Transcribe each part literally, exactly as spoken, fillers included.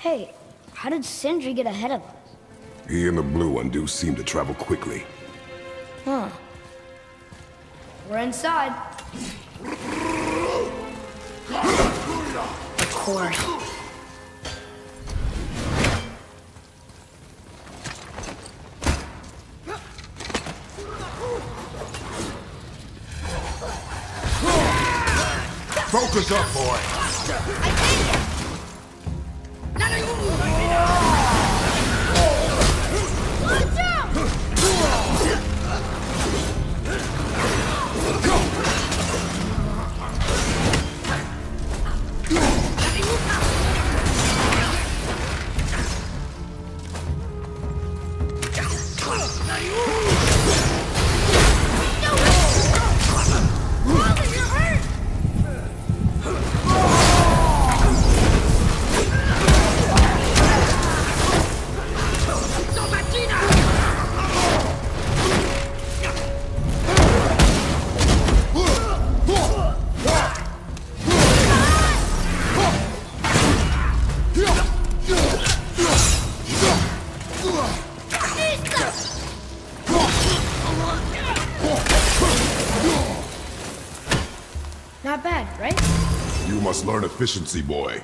Hey, how did Sindri get ahead of us? He and the blue one do seem to travel quickly. Huh. We're inside. Of course. Focus up, boy! Not bad, right? You must learn efficiency, boy.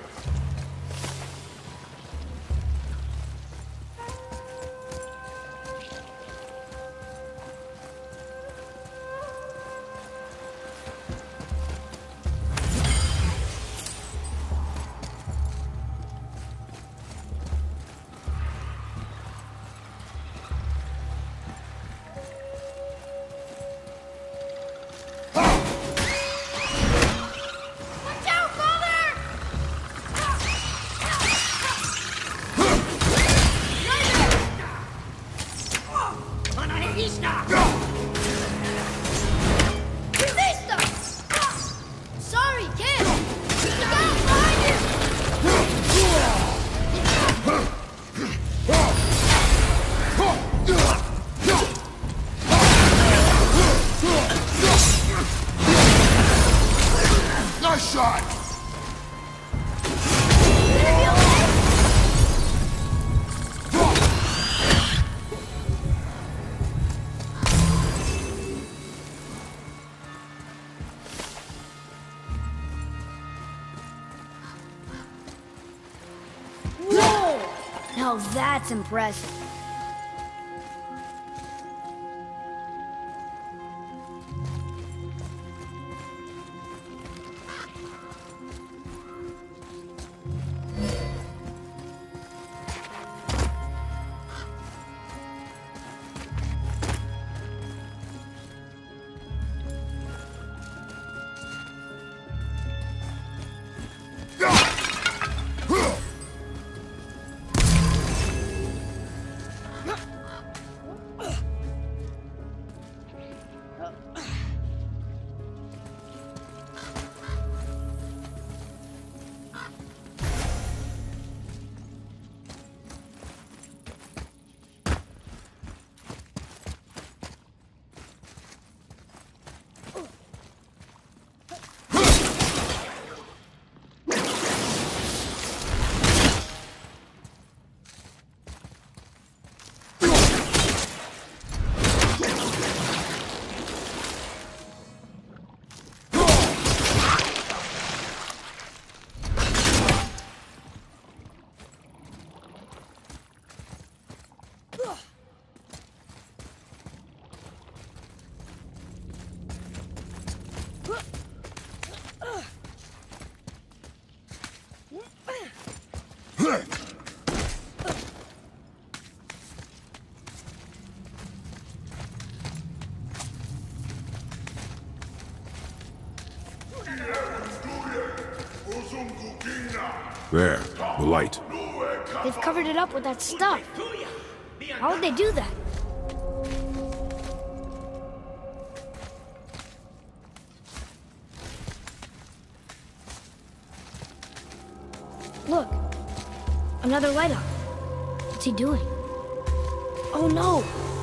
Sorry, kid! Look out behind you! Nice shot! Now that's impressive. There, the light. They've covered it up with that stuff. How would they do that? Look, another light up. What's he doing? Oh no!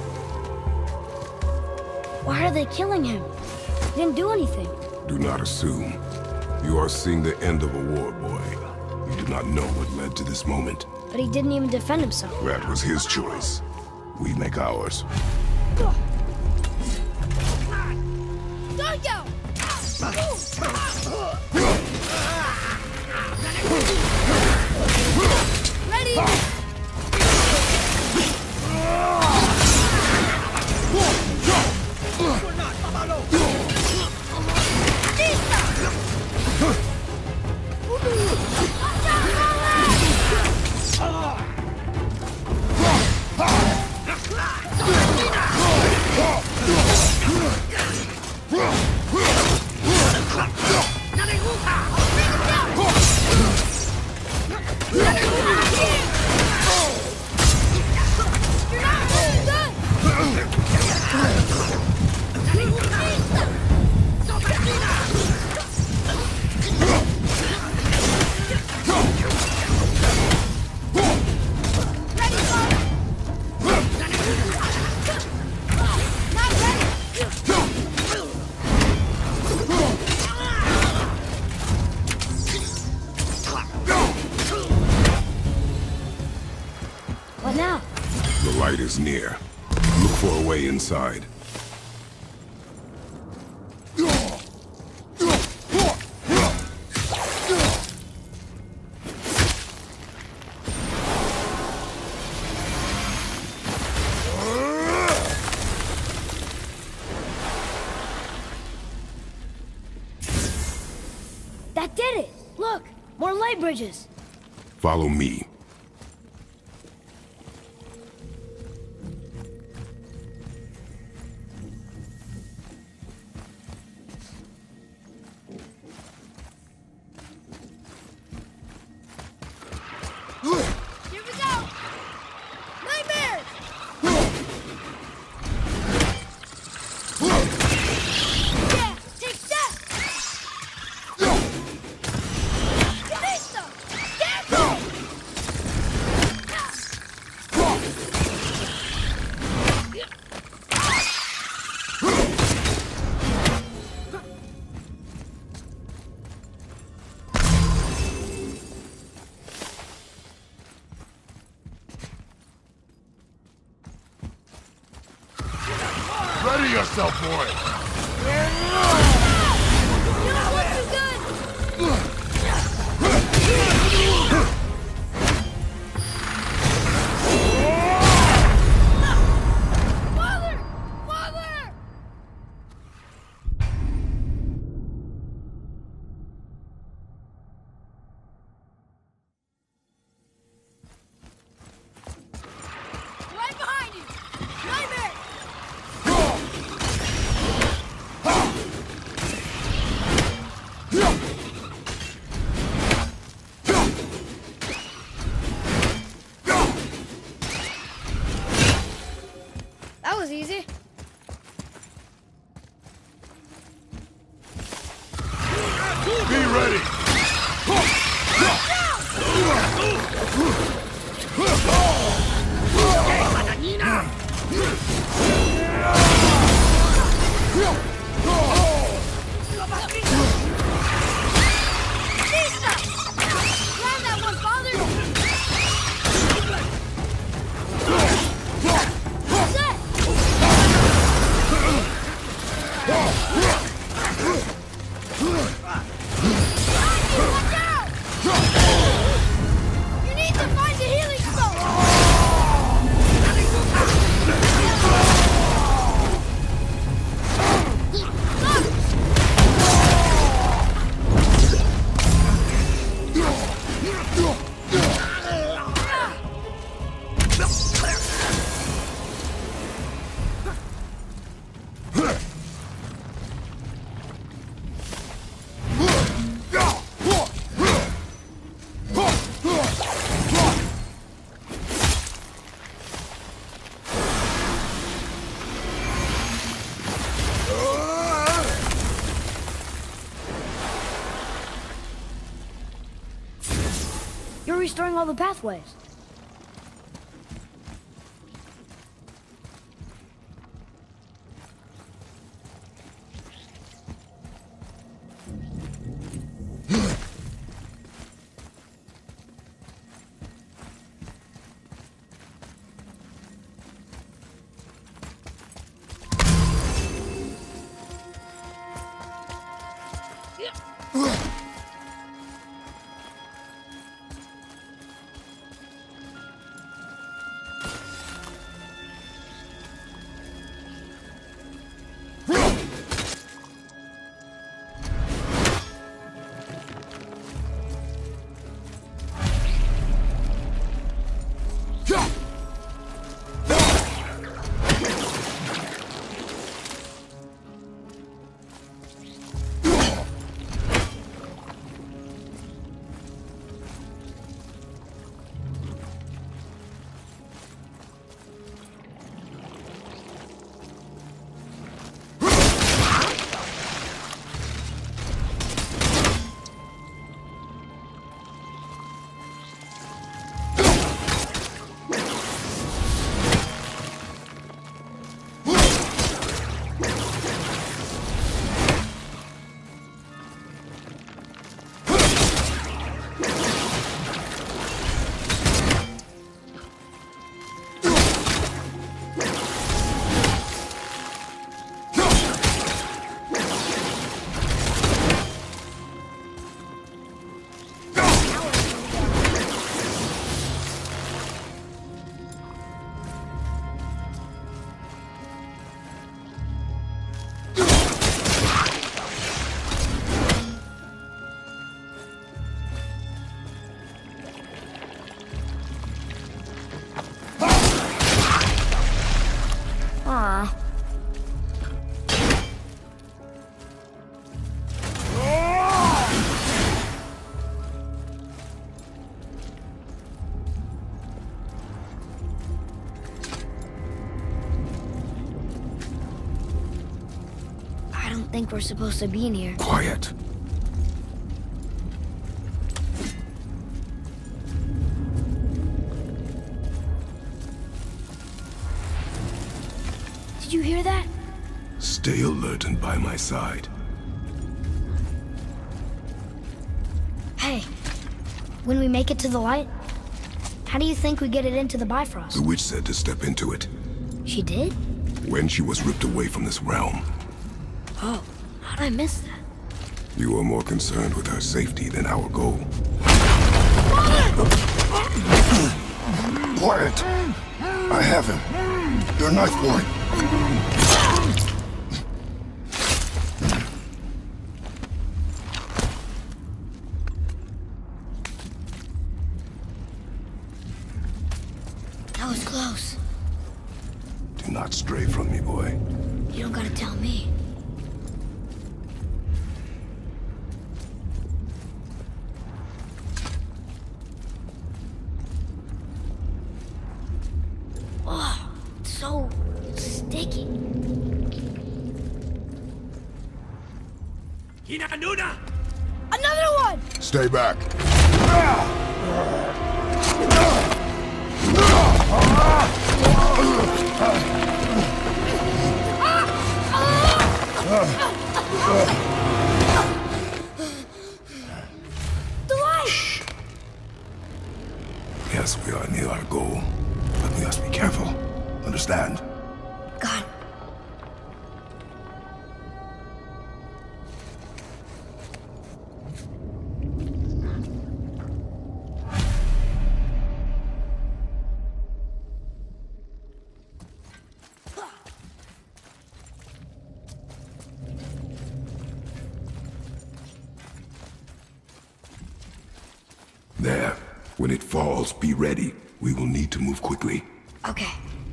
Why are they killing him? He didn't do anything. Do not assume. You are seeing the end of a war, boy. You do do not know what led to this moment. But he didn't even defend himself. That was his choice. We make ours. Ready? What now? The light is near. Look for a way inside. That did it! Look! More light bridges! Follow me. Here we go! Nightmare! Yeah! Take that! Ganesa! Scarecrow! Ready yourself, boy! You know what's too good? Father! Father! Right behind you! Nightmare! That was easy. Be ready! Grab that one, Father! Set! Watch out! You need to find the healing You're restoring all the pathways. think we're supposed to be near. Quiet. Did you hear that? Stay alert and by my side. Hey, when we make it to the light, how do you think we get it into the Bifrost? The witch said to step into it. She did? When she was ripped away from this realm. Oh, how'd I miss that? You are more concerned with her safety than our goal. Quiet! I have him. Your knife boy. That was close. Do not stray from me, boy. You don't gotta tell me. Oh, it's so sticky. Hinanuna! Another one! Stay back. The light! Yes, we are near our goal, but we must be careful. Understand? Got it. There. When it falls, be ready. We will need to move quickly. Okay.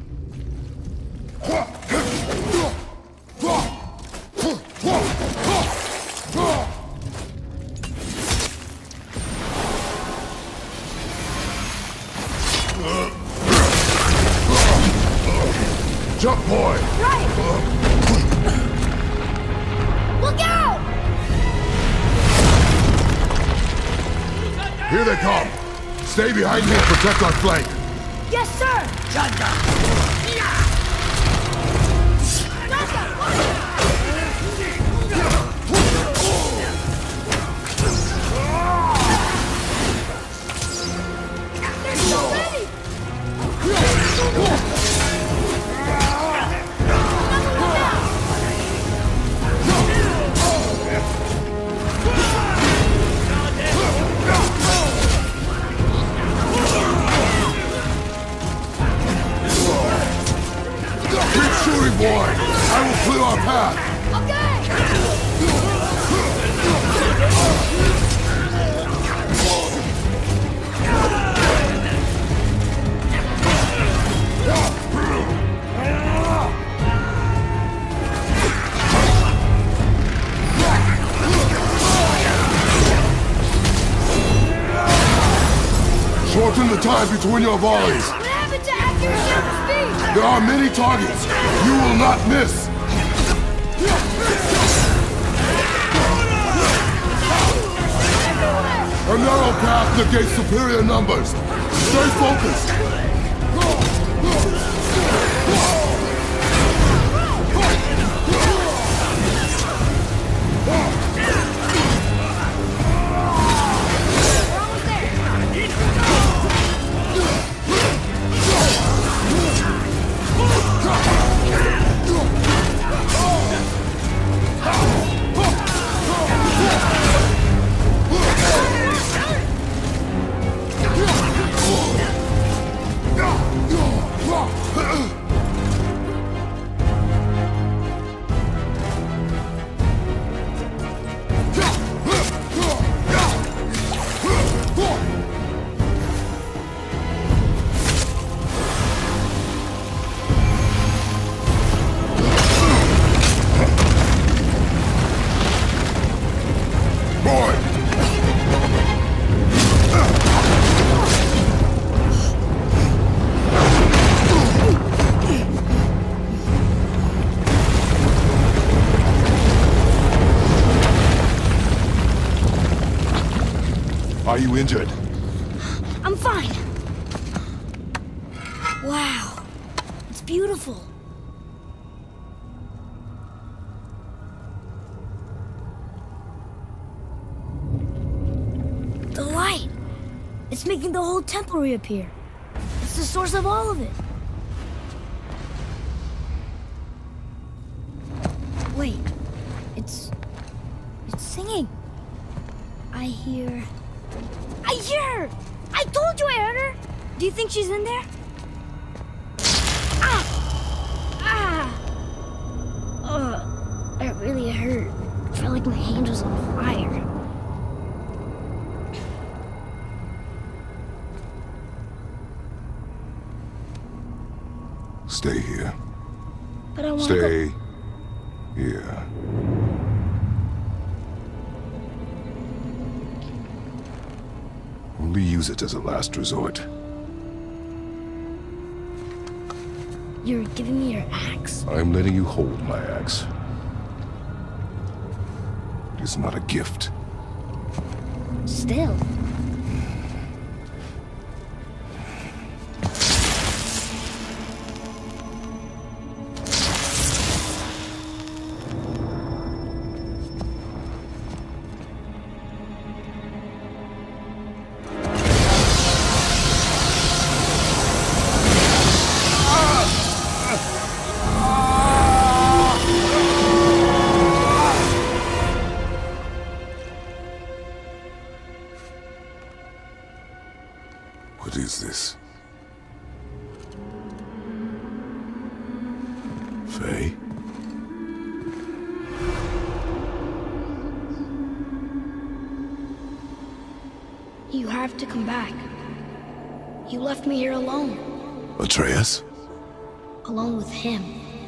Jump, boy! Right! Look out! Here they come. Stay behind me and protect our flank. Yes, sir! They're so ready! Keep shooting, boy! I will clear our path! Shorten the time between your volleys. What happened to accuracy and speed? There are many targets. You will not miss. A narrow path negates superior numbers. Stay focused. you injured? I'm fine. Wow. It's beautiful. The light. It's making the whole temple reappear. It's the source of all of it. Wait. It's... It's singing. I hear... I hear her! I told you I heard her! Do you think she's in there? Ah! Ah! Ugh. That really hurt. I felt like my hand was on fire. Stay here. But I want to Stay go... here. Only use it as a last resort. You're giving me your axe? I'm letting you hold my axe. It is not a gift. Still. What is this? Faye? You have to come back. You left me here alone. Atreus? Alone with him.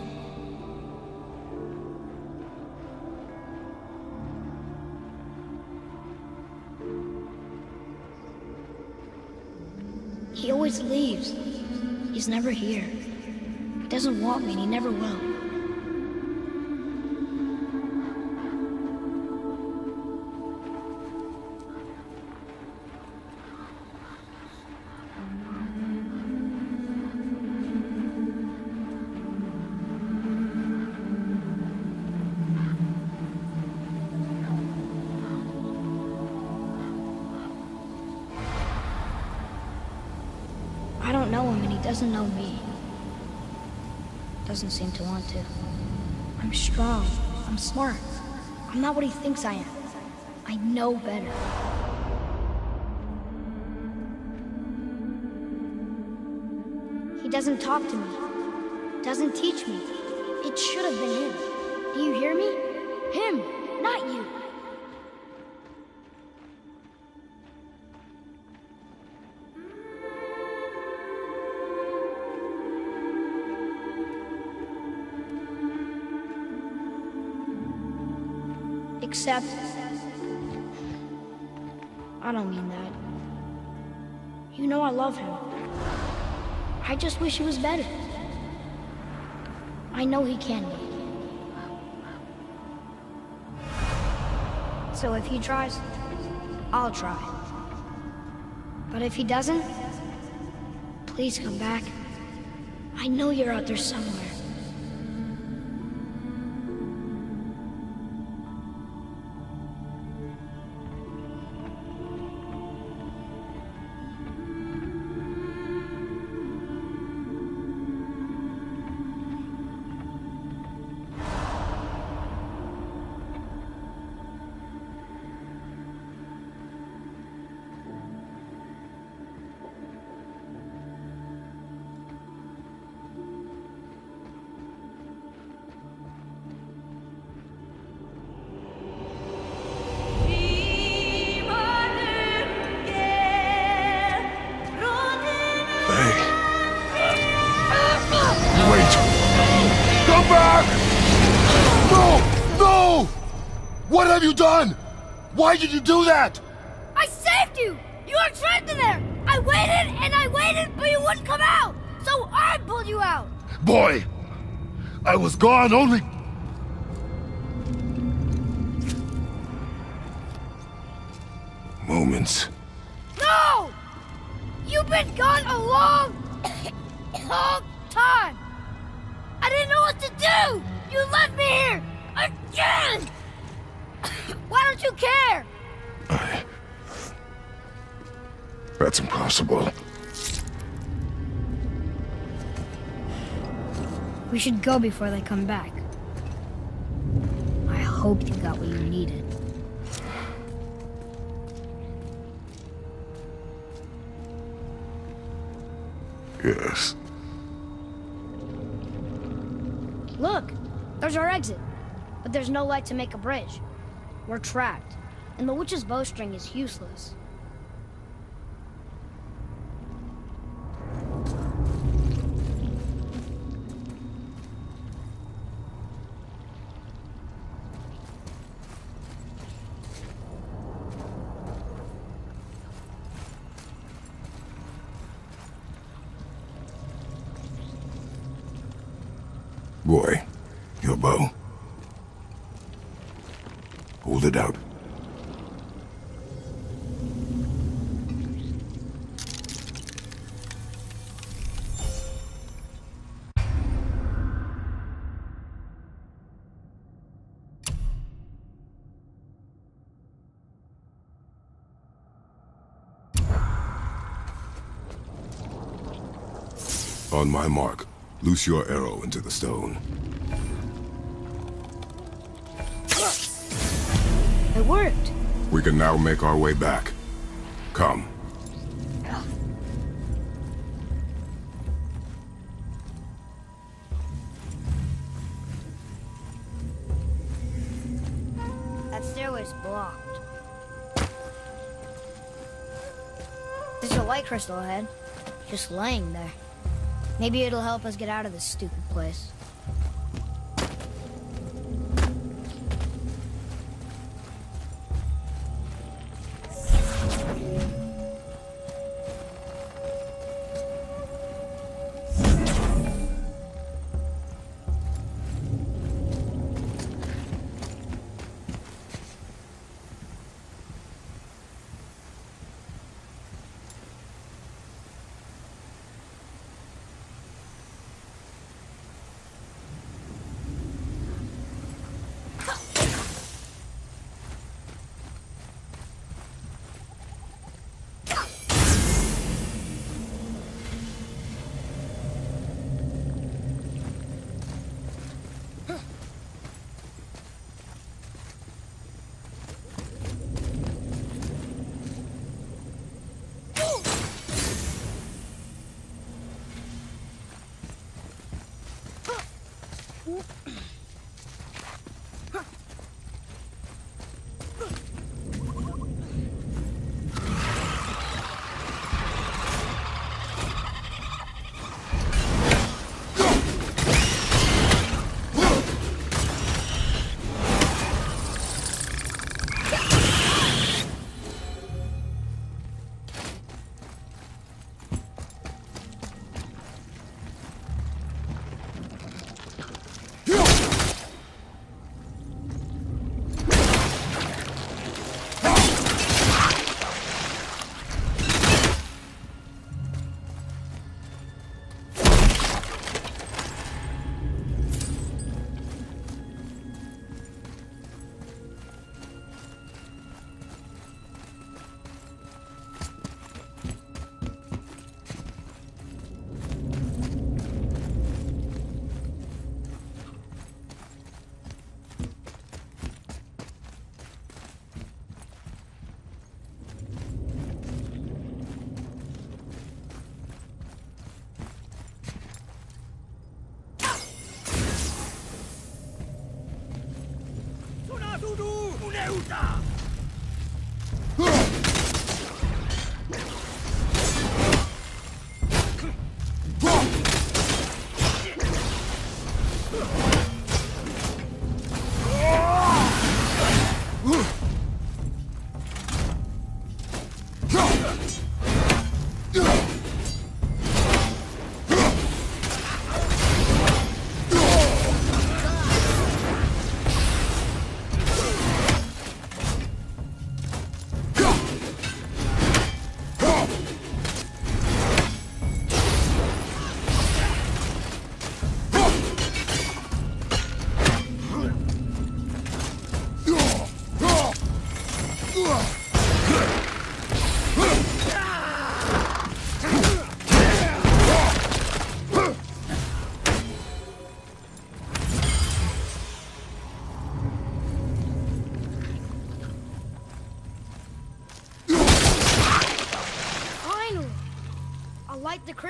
He always leaves. He's never here. He doesn't want me, and he never will. I don't know him, and he doesn't know me. Doesn't seem to want to. I'm strong. I'm smart. I'm not what he thinks I am. I know better. He doesn't talk to me. Doesn't teach me. It should have been him. Do you hear me? Him, not you. Except... I don't mean that. You know I love him. I just wish he was better. I know he can be. So if he tries, I'll try. But if he doesn't, please come back. I know you're out there somewhere. What have you done? Why did you do that? I saved you! You were trapped in there! I waited and I waited, but you wouldn't come out! So I pulled you out! Boy, I was gone only... Moments. You've been gone a long, long time. I didn't know what to do. You left me here again. Why don't you care? I... That's impossible. We should go before they come back. I hope you got what you needed. Yes. Look, there's our exit. But there's no light to make a bridge. We're trapped, and the witch's bowstring is useless. Boy, your bow. Hold it out. On my mark, loose your arrow into the stone. It worked. We can now make our way back. Come. That stairway's blocked. There's a light crystal ahead, just laying there. Maybe it'll help us get out of this stupid place.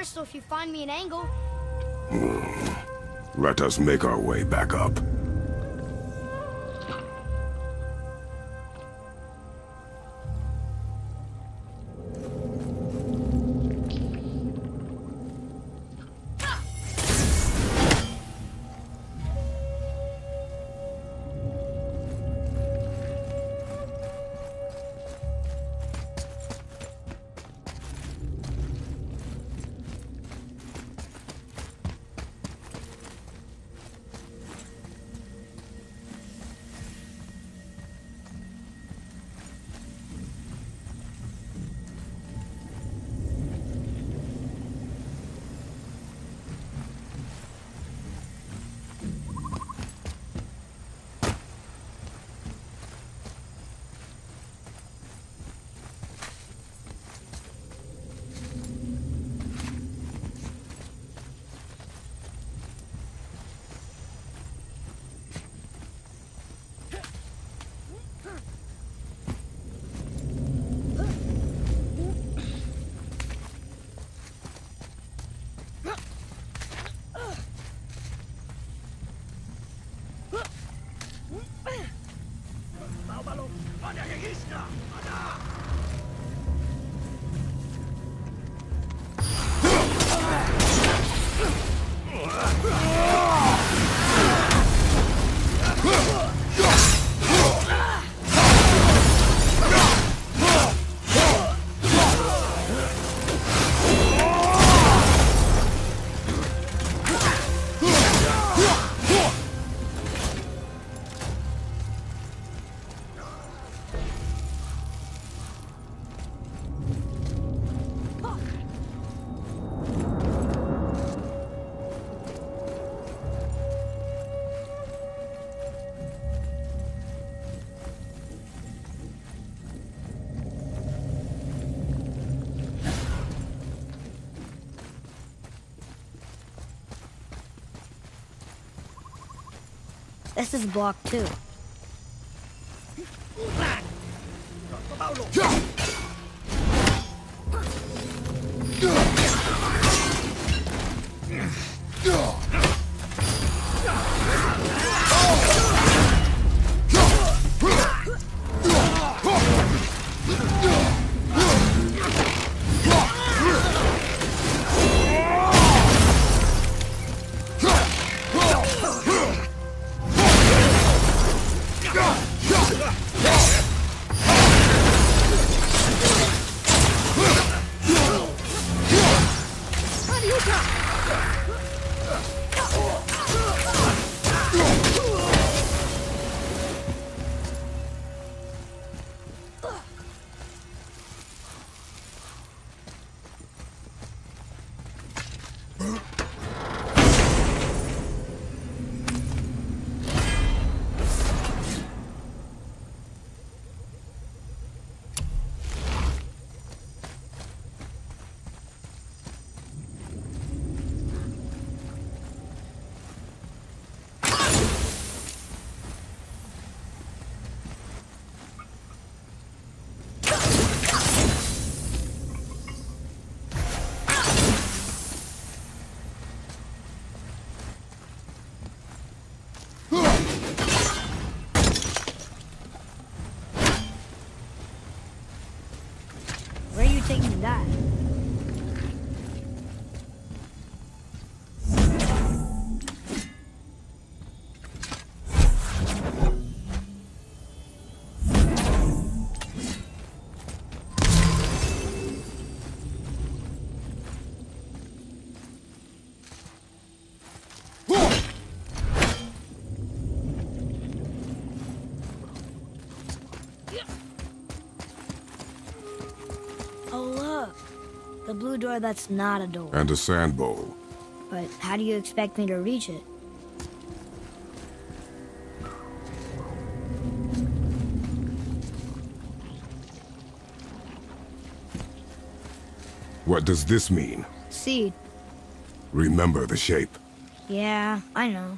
water, so if you find me an angle... Let us make our way back up. This is block two. Where are you taking that? Oh, look. The blue door that's not a door. And a sand bowl. But how do you expect me to reach it? What does this mean? Seed. Remember the shape. Yeah, I know.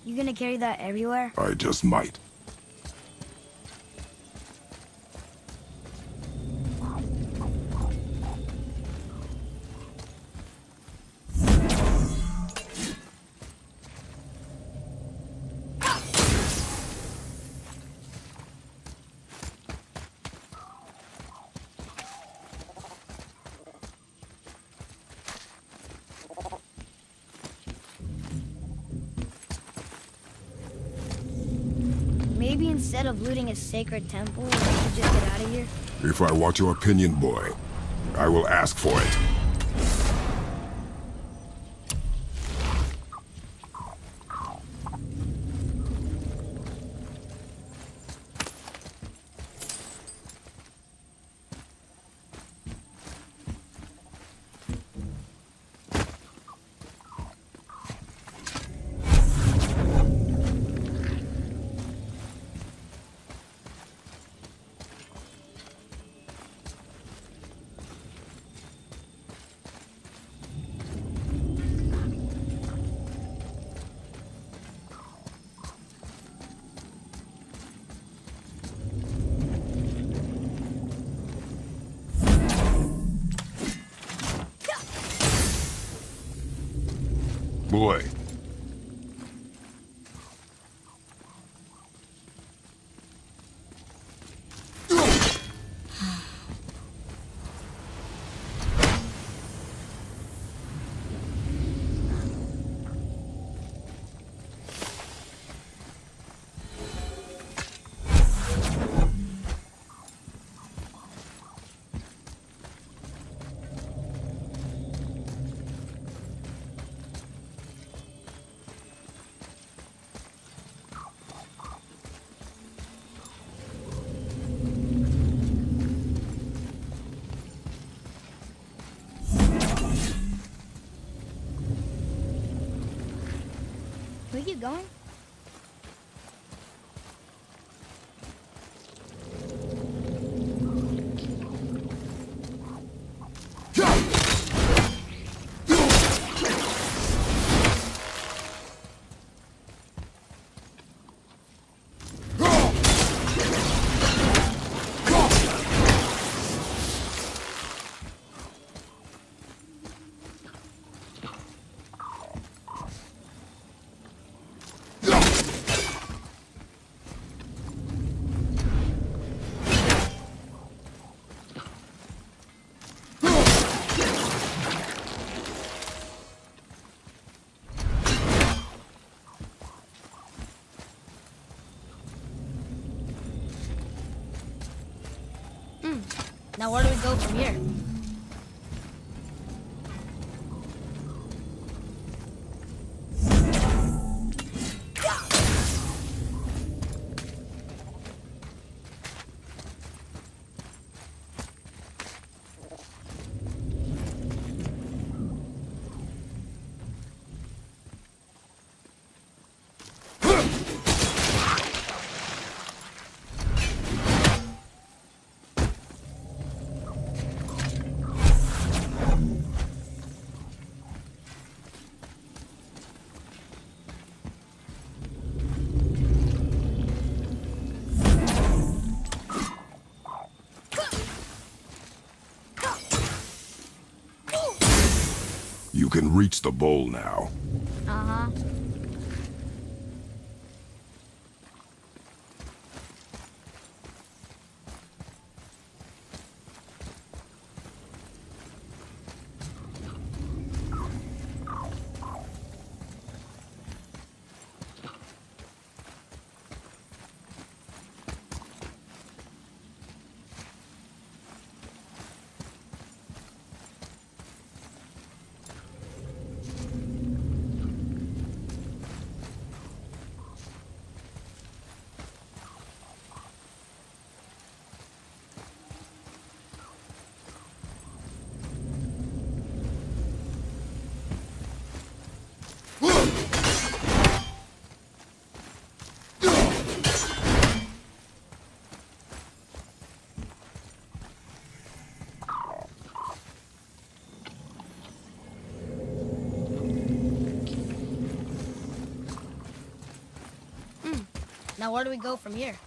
You gonna carry that everywhere? I just might. Maybe instead of looting a sacred temple, we should just get out of here? If I want your opinion, boy, I will ask for it. Boy. Where you going? Now where do we go from here? You can reach the bowl now. Uh-huh. Now where do we go from here?